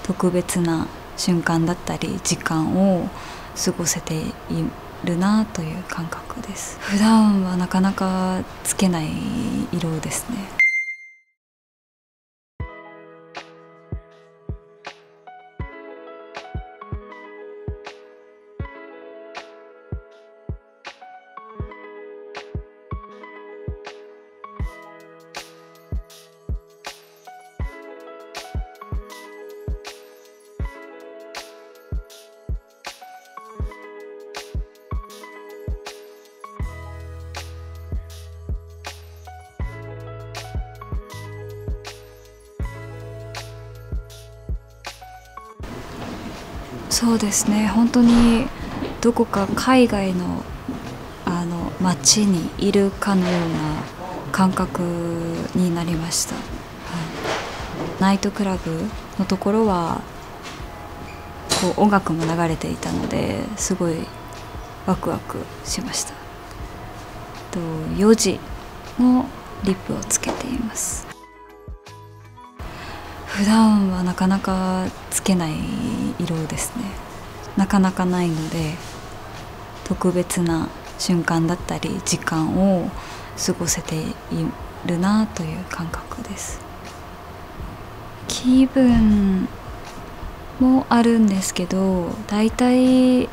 特別な瞬間だったり時間を過ごせているなという感覚です。普段はなかなかつけない色ですね。そうですね、本当にどこか海外の街にいるかのような感覚になりました。はい、ナイトクラブのところはこう音楽も流れていたのですごいワクワクしました。4時のリップをつけています。普段はなかなかつけない色ですね。なかなかないので、特別な瞬間だったり時間を過ごせているなという感覚です。気分もあるんですけど、だいたい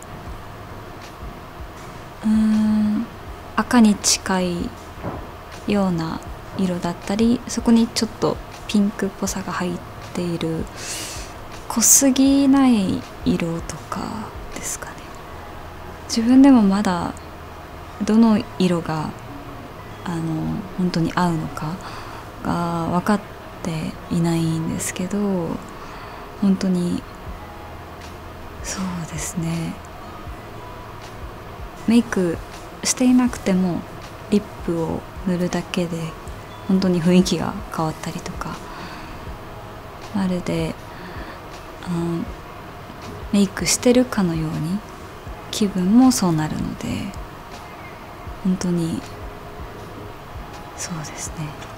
赤に近いような色だったり、そこにちょっとピンクっぽさが入っている濃すぎない色とかですかね。自分でもまだどの色が本当に合うのかが分かっていないんですけど、本当にそうですね、メイクしていなくてもリップを塗るだけで本当に雰囲気が変わったりとか、まるでメイクしてるかのように気分もそうなるので、本当にそうですね。